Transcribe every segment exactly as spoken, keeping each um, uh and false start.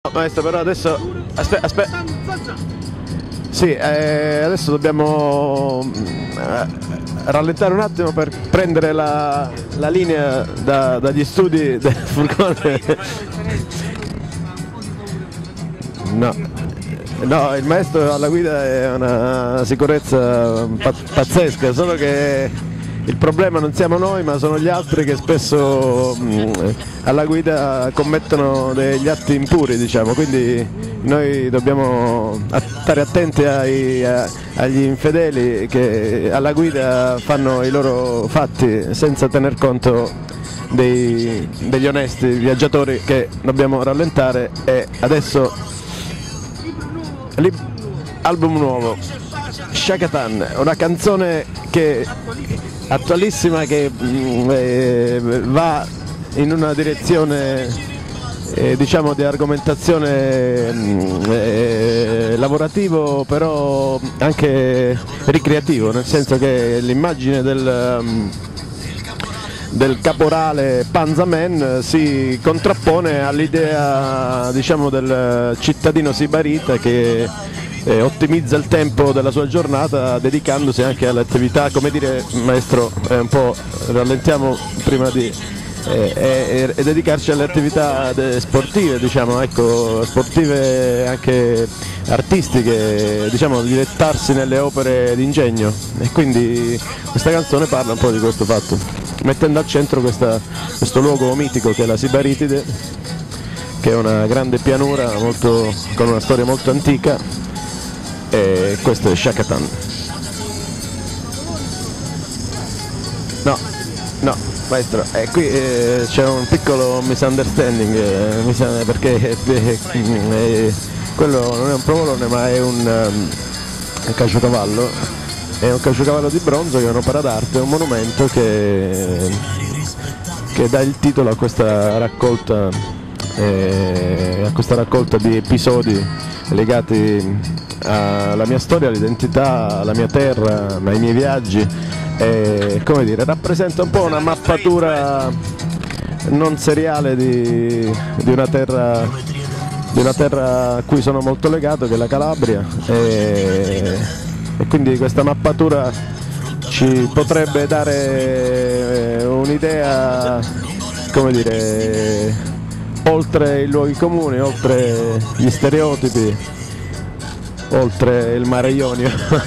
maestro, però adesso aspetta, aspetta. Sì, eh, adesso dobbiamo eh, rallentare un attimo per prendere la, la linea da, dagli studi del furgone. No, no, il maestro alla guida è una sicurezza pazzesca, solo che il problema non siamo noi, ma sono gli altri che spesso mh, alla guida commettono degli atti impuri, diciamo, quindi noi dobbiamo stare attenti ai, a, agli infedeli che alla guida fanno i loro fatti senza tener conto dei, degli onesti viaggiatori che dobbiamo rallentare. E adesso album nuovo, Chaka Khan, una canzone che attualissima, che mh, eh, va in una direzione eh, diciamo di argomentazione mh, eh, lavorativo, però anche ricreativo, nel senso che l'immagine del, um, del caporale Panzaman si contrappone all'idea, diciamo, del cittadino sibarita che Eh, ottimizza il tempo della sua giornata dedicandosi anche alle attività, come dire, maestro, eh, un po' rallentiamo prima di eh, eh, e dedicarci alle attività sportive, diciamo, ecco, sportive anche artistiche, diciamo, dilettarsi nelle opere d'ingegno, e quindi questa canzone parla un po' di questo fatto, mettendo al centro questa, questo luogo mitico che è la Sibaritide, che è una grande pianura molto, con una storia molto antica. E questo è Chaka Khan. No, no, maestro, eh, qui eh, c'è un piccolo misunderstanding, eh, mi sa, perché eh, eh, quello non è un provolone, ma è un, um, un caciocavallo, è un caciocavallo di bronzo che è un'opera d'arte, è un monumento che, che dà il titolo a questa raccolta, eh, a questa raccolta di episodi legati alla mia storia, all'identità, alla mia terra, ai miei viaggi, e, come dire, rappresenta un po' una mappatura non seriale di, di una terra di una terra a cui sono molto legato, che è la Calabria, e, e quindi questa mappatura ci potrebbe dare un'idea, come dire, oltre i luoghi comuni, oltre gli stereotipi, oltre il mare Ionio.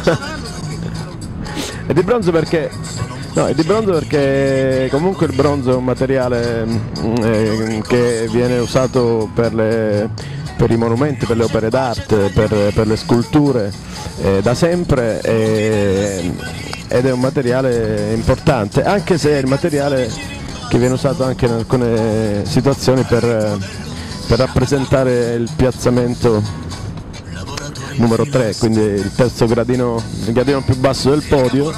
È di bronzo perché no, è di bronzo perché comunque il bronzo è un materiale eh, che viene usato per, le, per i monumenti, per le opere d'arte, per, per le sculture eh, da sempre, eh, ed è un materiale importante, anche se è il materiale che viene usato anche in alcune situazioni per, per rappresentare il piazzamento numero tre, quindi il terzo gradino, il gradino più basso del podio,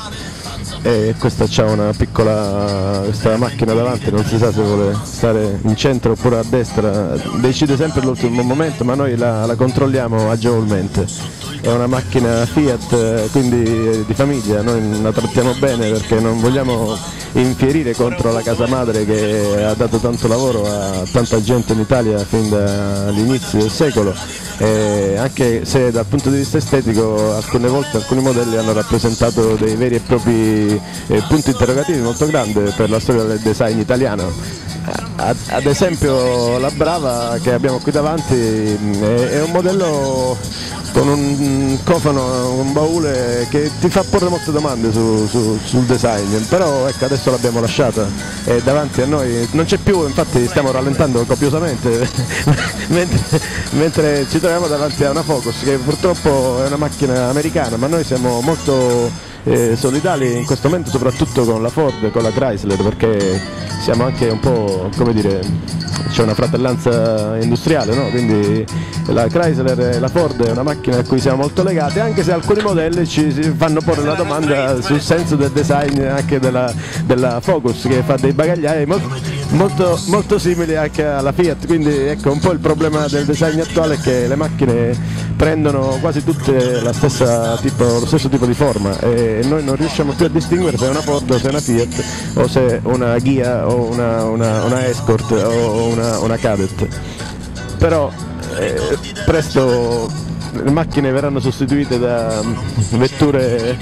e questa c'ha una piccola, questa macchina davanti, non si sa se vuole stare in centro oppure a destra, decide sempre all'ultimo momento, ma noi la, la controlliamo agevolmente. È una macchina Fiat, quindi di famiglia, noi la trattiamo bene perché non vogliamo infierire contro la casa madre che ha dato tanto lavoro a tanta gente in Italia fin dall'inizio del secolo, e anche se dal punto di vista estetico alcune volte alcuni modelli hanno rappresentato dei veri e propri eh, punti interrogativi molto grandi per la storia del design italiano. Ad, ad esempio la Brava che abbiamo qui davanti è, è un modello con un cofano, un baule che ti fa porre molte domande su, su, sul design, però ecco, adesso l'abbiamo lasciata e davanti a noi non c'è più, infatti stiamo rallentando copiosamente mentre, mentre ci troviamo davanti a una Focus che purtroppo è una macchina americana, ma noi siamo molto eh, solidali in questo momento, soprattutto con la Ford e con la Chrysler, perché siamo anche un po', come dire, c'è una fratellanza industriale, no? Quindi la Chrysler e la Ford è una macchina a cui siamo molto legati, anche se alcuni modelli ci fanno porre la domanda sul senso del design anche della, della Focus, che fa dei bagagliai molto, molto, molto simili anche alla Fiat, quindi ecco un po' il problema del design attuale è che le macchine prendono quasi tutte la stessa tipo, lo stesso tipo di forma e noi non riusciamo più a distinguere se è una Ford o se è una Fiat o se è una Ghia o una, una, una Escort o una, una Cadet. Però eh, presto le macchine verranno sostituite da vetture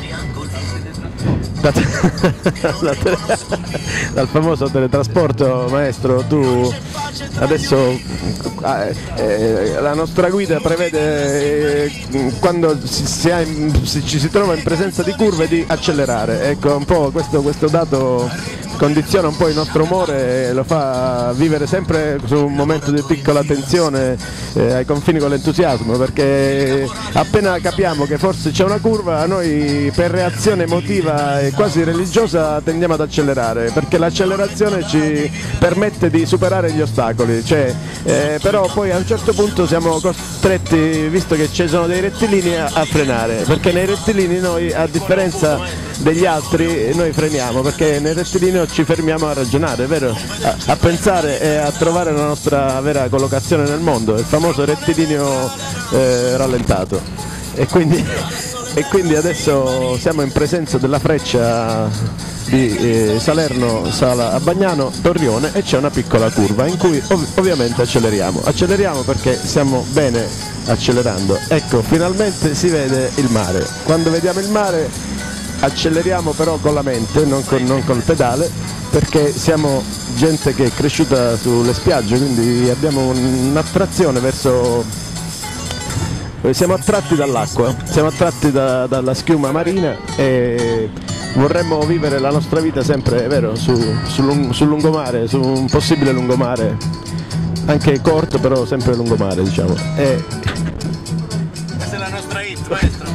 da, da, dal famoso teletrasporto. Maestro, tu adesso eh, la nostra guida prevede eh, quando si, si, ha in, si, ci si trova in presenza di curve di accelerare, ecco un po' questo, questo dato condiziona un po' il nostro umore e lo fa vivere sempre su un momento di piccola tensione eh, ai confini con l'entusiasmo, perché appena capiamo che forse c'è una curva noi per reazione emotiva e quasi religiosa tendiamo ad accelerare, perché l'accelerazione ci permette di superare gli ostacoli, cioè, eh, però poi a un certo punto siamo costretti, visto che ci sono dei rettilini, a, a frenare, perché nei rettilini noi, a differenza degli altri, noi freniamo, perché nel rettilineo ci fermiamo a ragionare, vero? A, a pensare e a trovare la nostra vera collocazione nel mondo, il famoso rettilineo eh, rallentato. E quindi, e quindi adesso siamo in presenza della freccia di eh, Salerno Sala a Bagnano Torrione e c'è una piccola curva in cui ov ovviamente acceleriamo. Acceleriamo perché siamo bene accelerando. Ecco, finalmente si vede il mare. Quando vediamo il mare acceleriamo però con la mente, non, con, non col pedale, perché siamo gente che è cresciuta sulle spiagge, quindi abbiamo un'attrazione verso... siamo attratti dall'acqua, siamo attratti da, dalla schiuma marina e vorremmo vivere la nostra vita sempre, è vero, su, sul, sul lungomare, su un possibile lungomare, anche corto però sempre lungomare, diciamo. E... questa è la nostra hit, maestro.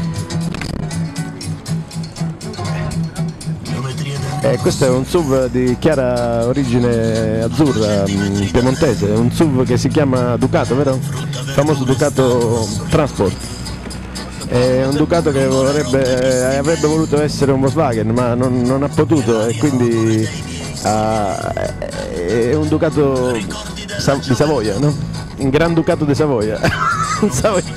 Eh, questo è un S U V di chiara origine azzurra, mh, piemontese, un S U V che si chiama Ducato, vero? Il famoso Ducato Transport. È un Ducato che vorrebbe, eh, avrebbe voluto essere un Volkswagen, ma non, non ha potuto, e quindi eh, è un Ducato di Savoia, no? Un Gran Ducato di Savoia. Savoia.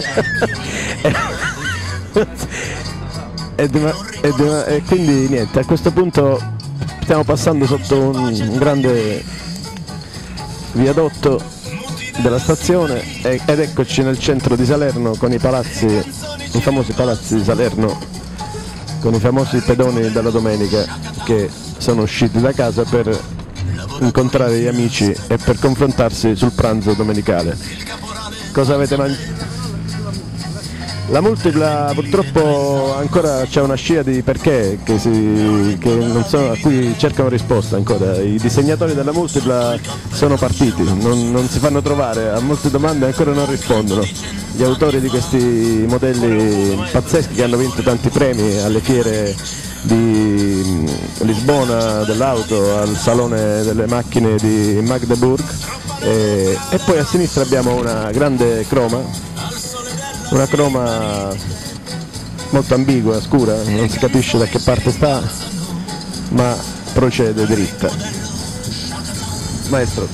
e, e, e quindi niente, a questo punto stiamo passando sotto un, un grande viadotto della stazione ed eccoci nel centro di Salerno con i palazzi, i famosi palazzi di Salerno, con i famosi pedoni della domenica che sono usciti da casa per incontrare gli amici e per confrontarsi sul pranzo domenicale. Cosa avete mangiato? La multipla purtroppo ancora c'è una scia di perché che si, che non so, a cui cercano risposta ancora. I disegnatori della multipla sono partiti, non, non si fanno trovare, a molte domande ancora non rispondono. Gli autori di questi modelli pazzeschi che hanno vinto tanti premi alle fiere di Lisbona dell'auto, al salone delle macchine di Magdeburg, e, e poi a sinistra abbiamo una grande croma. Una croma molto ambigua, scura, non si capisce da che parte sta, ma procede dritta. Maestro,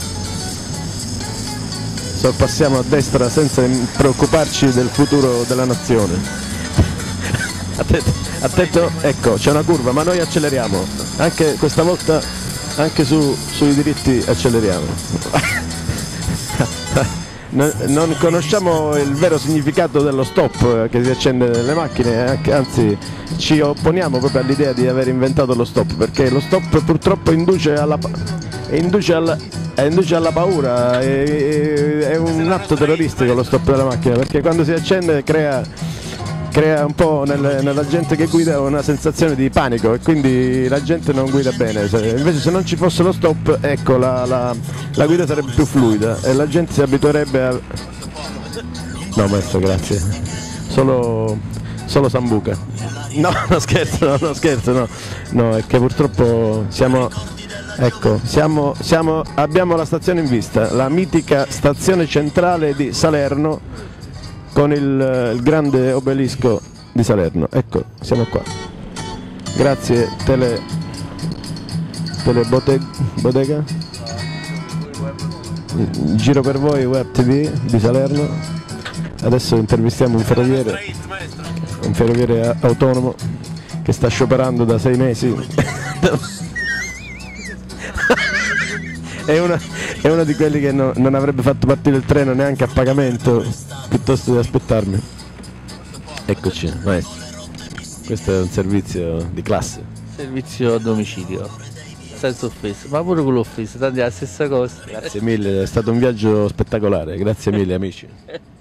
sorpassiamo a destra senza preoccuparci del futuro della nazione. Attento, attento, ecco, c'è una curva, ma noi acceleriamo, anche questa volta, anche su, sui diritti acceleriamo. Non conosciamo il vero significato dello stop che si accende nelle macchine, anzi ci opponiamo proprio all'idea di aver inventato lo stop, perché lo stop purtroppo induce alla, induce alla, induce alla paura, è, è un atto terroristico lo stop della macchina, perché quando si accende crea, crea un po' nel, nella gente che guida una sensazione di panico e quindi la gente non guida bene. Invece se non ci fosse lo stop, ecco, la, la, la guida sarebbe più fluida e la gente si abituerebbe a... No maestro, grazie. Solo, solo Sambuca. No, no scherzo, no, no scherzo, no. No, è che purtroppo siamo... Ecco, siamo, siamo, abbiamo la stazione in vista, la mitica stazione centrale di Salerno, con il, il grande obelisco di Salerno. Ecco, siamo qua. Grazie Tele, tele Bottega, Bodega. Giro per voi Web T V di Salerno. Adesso intervistiamo un ferroviere, un ferroviere autonomo che sta scioperando da sei mesi. è, una, è uno di quelli che no, non avrebbe fatto partire il treno neanche a pagamento piuttosto di aspettarmi. Eccoci, maestro. Questo è un servizio di classe. Servizio a domicilio, senza offesa, ma pure con l'offesa, tanto è la stessa cosa. Grazie mille, è stato un viaggio spettacolare, grazie mille amici.